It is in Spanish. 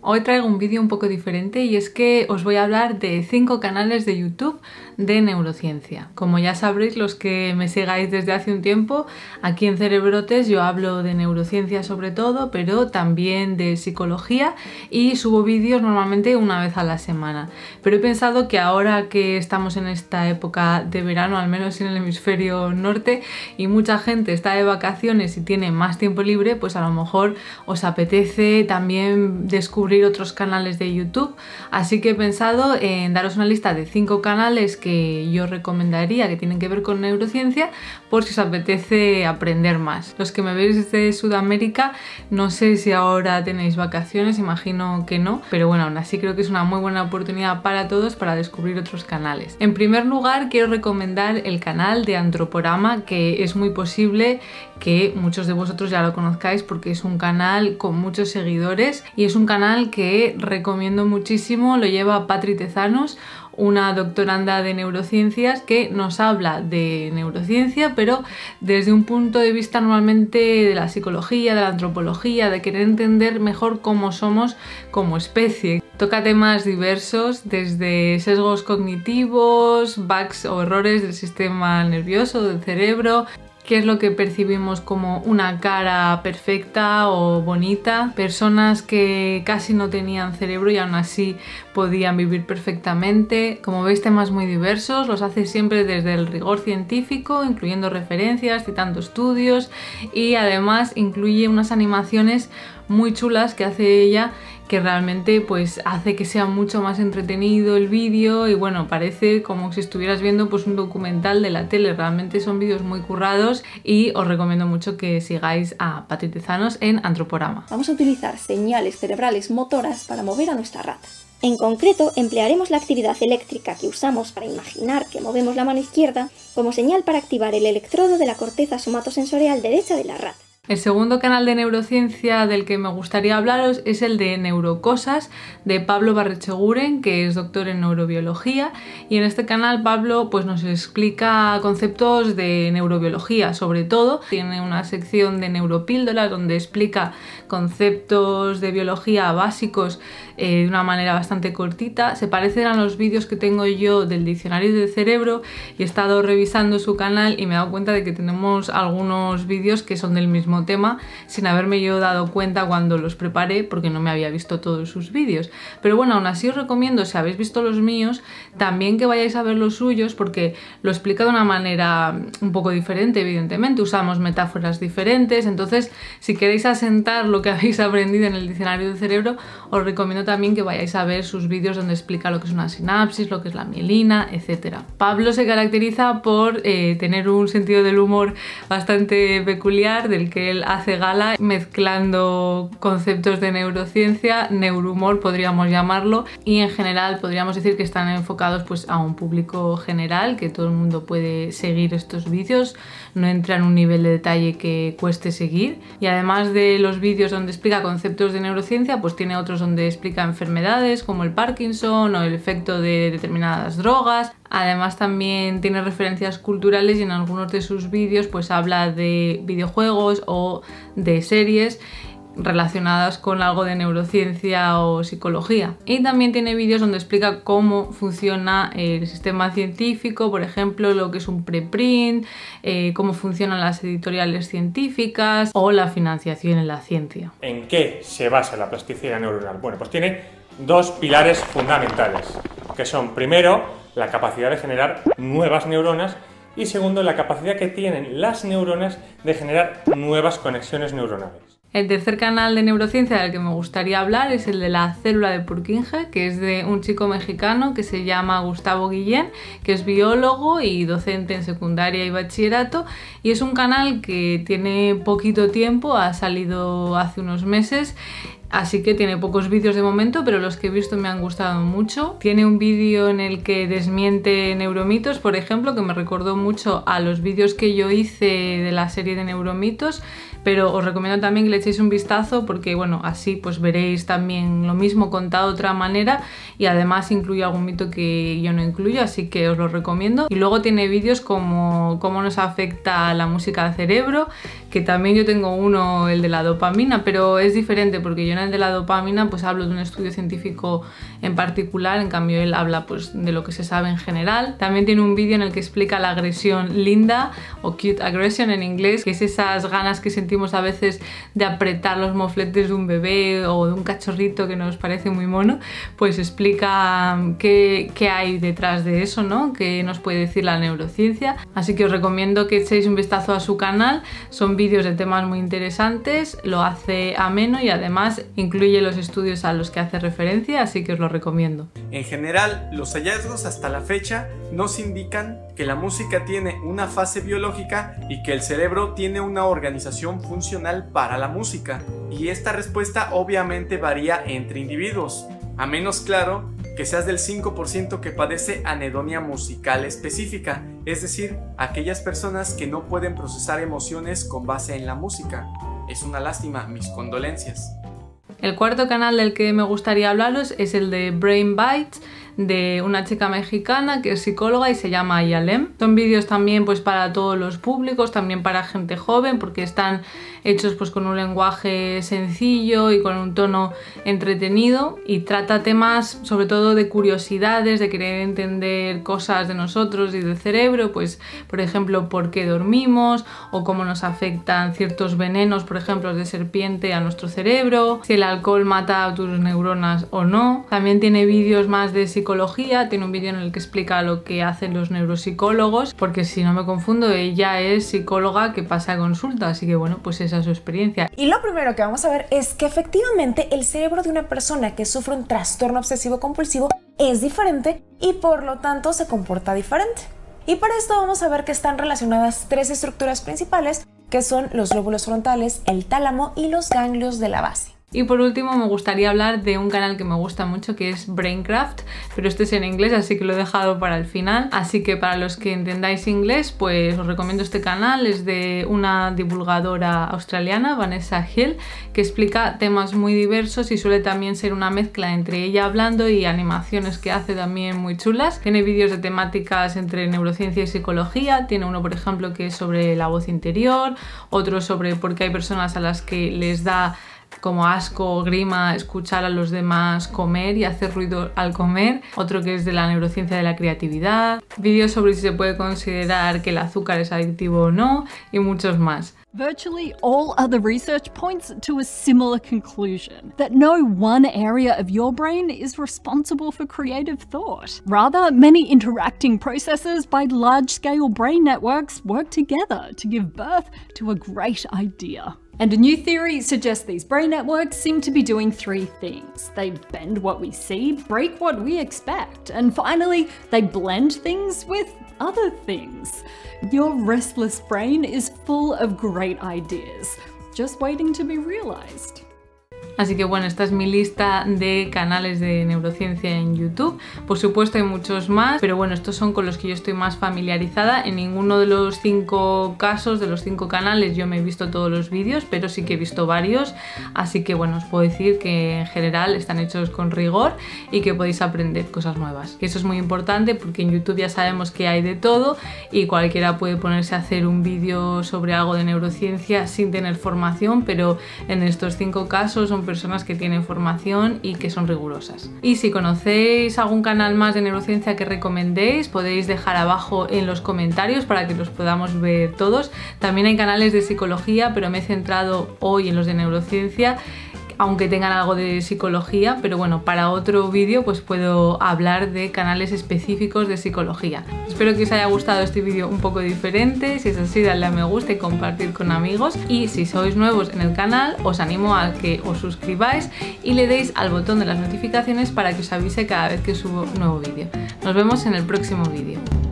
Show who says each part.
Speaker 1: Hoy traigo un vídeo un poco diferente y es que os voy a hablar de 5 canales de YouTube de neurociencia. Como ya sabréis los que me sigáis desde hace un tiempo, aquí en Cerebrotes yo hablo de neurociencia sobre todo, pero también de psicología y subo vídeos normalmente una vez a la semana. Pero he pensado que ahora que estamos en esta época de verano, al menos en el hemisferio norte, y mucha gente está de vacaciones y tiene más tiempo libre, pues a lo mejor os apetece también descubrir otros canales de YouTube, así que he pensado en daros una lista de 5 canales que yo recomendaría que tienen que ver con neurociencia por si os apetece aprender más. Los que me veis desde Sudamérica, no sé si ahora tenéis vacaciones, imagino que no, pero bueno, aún así creo que es una muy buena oportunidad para todos para descubrir otros canales. En primer lugar, quiero recomendar el canal de Antroporama, que es muy posible que muchos de vosotros ya lo conozcáis porque es un canal con muchos seguidores y es un canal que recomiendo muchísimo. Lo lleva Patri Tezanos, una doctoranda de neurociencias que nos habla de neurociencia, pero desde un punto de vista normalmente de la psicología, de la antropología, de querer entender mejor cómo somos como especie. Toca temas diversos, desde sesgos cognitivos, bugs o errores del sistema nervioso, del cerebro, qué es lo que percibimos como una cara perfecta o bonita, personas que casi no tenían cerebro y aún así podían vivir perfectamente. Como veis, temas muy diversos, los hace siempre desde el rigor científico, incluyendo referencias, citando estudios, y además incluye unas animaciones muy chulas que hace ella, que realmente pues hace que sea mucho más entretenido el vídeo y bueno, parece como si estuvieras viendo pues un documental de la tele. Realmente son vídeos muy currados y os recomiendo mucho que sigáis a Patri Tezanos en Antroporama.
Speaker 2: Vamos a utilizar señales cerebrales motoras para mover a nuestra rata. En concreto, emplearemos la actividad eléctrica que usamos para imaginar que movemos la mano izquierda como señal para activar el electrodo de la corteza somatosensorial derecha de la rata.
Speaker 1: El segundo canal de neurociencia del que me gustaría hablaros es el de Neurocosas, de Pablo Barrecheguren, que es doctor en neurobiología, y en este canal Pablo pues nos explica conceptos de neurobiología sobre todo. Tiene una sección de neuropíldoras donde explica conceptos de biología básicos de una manera bastante cortita. Se parecen a los vídeos que tengo yo del diccionario del cerebro y he estado revisando su canal y me he dado cuenta de que tenemos algunos vídeos que son del mismo tema sin haberme yo dado cuenta cuando los preparé porque no me había visto todos sus vídeos. Pero bueno, aún así os recomiendo, si habéis visto los míos, también que vayáis a ver los suyos porque lo explica de una manera un poco diferente, evidentemente. Usamos metáforas diferentes, entonces si queréis asentar lo que habéis aprendido en el diccionario del cerebro, os recomiendo también que vayáis a ver sus vídeos donde explica lo que es una sinapsis, lo que es la mielina, etc. Pablo se caracteriza por tener un sentido del humor bastante peculiar, del que él hace gala, mezclando conceptos de neurociencia, neurohumor podríamos llamarlo, y en general podríamos decir que están enfocados pues a un público general, que todo el mundo puede seguir estos vídeos, no entra en un nivel de detalle que cueste seguir. Y además de los vídeos donde explica conceptos de neurociencia, pues tiene otros donde explica enfermedades como el Parkinson o el efecto de determinadas drogas. Además también tiene referencias culturales y en algunos de sus vídeos pues habla de videojuegos o de series relacionadas con algo de neurociencia o psicología. Y también tiene vídeos donde explica cómo funciona el sistema científico, por ejemplo, lo que es un preprint, cómo funcionan las editoriales científicas o la financiación en la ciencia.
Speaker 3: ¿En qué se basa la plasticidad neuronal? Bueno, pues tiene 2 pilares fundamentales, que son, primero, la capacidad de generar nuevas neuronas y segundo, la capacidad que tienen las neuronas de generar nuevas conexiones neuronales.
Speaker 1: El tercer canal de neurociencia del que me gustaría hablar es el de la célula de Purkinje, que es de un chico mexicano que se llama Gustavo Guillén, que es biólogo y docente en secundaria y bachillerato, y es un canal que tiene poquito tiempo, ha salido hace unos meses, así que tiene pocos vídeos de momento, pero los que he visto me han gustado mucho. Tiene un vídeo en el que desmiente neuromitos, por ejemplo, que me recordó mucho a los vídeos que yo hice de la serie de neuromitos, pero os recomiendo también que le echéis un vistazo porque bueno, así pues veréis también lo mismo contado de otra manera y además incluye algún mito que yo no incluyo, así que os lo recomiendo. Y luego tiene vídeos como cómo nos afecta la música al cerebro, que también yo tengo uno, el de la dopamina, pero es diferente porque yo en el de la dopamina pues hablo de un estudio científico en particular, en cambio él habla pues de lo que se sabe en general. También tiene un vídeo en el que explica la agresión linda o cute aggression en inglés, que es esas ganas que sentimos a veces de apretar los mofletes de un bebé o de un cachorrito que nos parece muy mono. Pues explica qué hay detrás de eso, ¿no? Qué nos puede decir la neurociencia. Así que os recomiendo que echéis un vistazo a su canal. Son vídeos de temas muy interesantes, lo hace ameno y además incluye los estudios a los que hace referencia, así que os lo recomiendo.
Speaker 4: En general, los hallazgos hasta la fecha nos indican que la música tiene una fase biológica y que el cerebro tiene una organización funcional para la música. Y esta respuesta obviamente varía entre individuos, a menos claro que seas del 5% que padece anedonia musical específica, es decir, aquellas personas que no pueden procesar emociones con base en la música. Es una lástima, mis condolencias.
Speaker 1: El cuarto canal del que me gustaría hablaros es el de Brain Bites, de una chica mexicana que es psicóloga y se llama Yalem. Son vídeos también pues para todos los públicos, también para gente joven, porque están hechos pues con un lenguaje sencillo y con un tono entretenido, y trata temas sobre todo de curiosidades, de querer entender cosas de nosotros y del cerebro, pues por ejemplo por qué dormimos o cómo nos afectan ciertos venenos, por ejemplo de serpiente, a nuestro cerebro, si el alcohol mata a tus neuronas o no. También tiene vídeos más de psicología, tiene un vídeo en el que explica lo que hacen los neuropsicólogos, porque si no me confundo ella es psicóloga que pasa a consulta, así que bueno, pues esa es su experiencia.
Speaker 5: Y lo primero que vamos a ver es que efectivamente el cerebro de una persona que sufre un trastorno obsesivo compulsivo es diferente y por lo tanto se comporta diferente. Y para esto vamos a ver que están relacionadas tres estructuras principales, que son los lóbulos frontales, el tálamo y los ganglios de la base.
Speaker 1: Y por último me gustaría hablar de un canal que me gusta mucho, que es Braincraft, pero este es en inglés, así que lo he dejado para el final. Así que para los que entendáis inglés, pues os recomiendo este canal. Es de una divulgadora australiana, Vanessa Hill, que explica temas muy diversos y suele también ser una mezcla entre ella hablando y animaciones que hace también muy chulas. Tiene vídeos de temáticas entre neurociencia y psicología. Tiene uno, por ejemplo, que es sobre la voz interior, otro sobre por qué hay personas a las que les da como asco o grima escuchar a los demás comer y hacer ruido al comer, otro que es de la neurociencia de la creatividad, vídeos sobre si se puede considerar que el azúcar es adictivo o no, y muchos más.
Speaker 6: Virtually all other research points to a similar conclusion, that no one area of your brain is responsible for creative thought. Rather, many interacting processes by large-scale brain networks work together to give birth to a great idea. And a new theory suggests these brain networks seem to be doing three things. They bend what we see, break what we expect, and finally, they blend things with other things. Your restless brain is full of great ideas, just waiting to be realized.
Speaker 1: Así que bueno, esta es mi lista de canales de neurociencia en YouTube. Por supuesto hay muchos más, pero bueno, estos son con los que yo estoy más familiarizada. En ninguno de los 5 casos, de los 5 canales, yo me he visto todos los vídeos, pero sí que he visto varios. Así que bueno, os puedo decir que en general están hechos con rigor y que podéis aprender cosas nuevas. Y eso es muy importante porque en YouTube ya sabemos que hay de todo y cualquiera puede ponerse a hacer un vídeo sobre algo de neurociencia sin tener formación, pero en estos 5 casos son personas que tienen formación y que son rigurosas. Y si conocéis algún canal más de neurociencia que recomendéis, podéis dejar abajo en los comentarios para que los podamos ver todos. También hay canales de psicología, pero me he centrado hoy en los de neurociencia, aunque tengan algo de psicología, pero bueno, para otro vídeo pues puedo hablar de canales específicos de psicología. Espero que os haya gustado este vídeo un poco diferente. Si es así, dadle a me gusta y compartir con amigos, y si sois nuevos en el canal os animo a que os suscribáis y le deis al botón de las notificaciones para que os avise cada vez que subo un nuevo vídeo. Nos vemos en el próximo vídeo.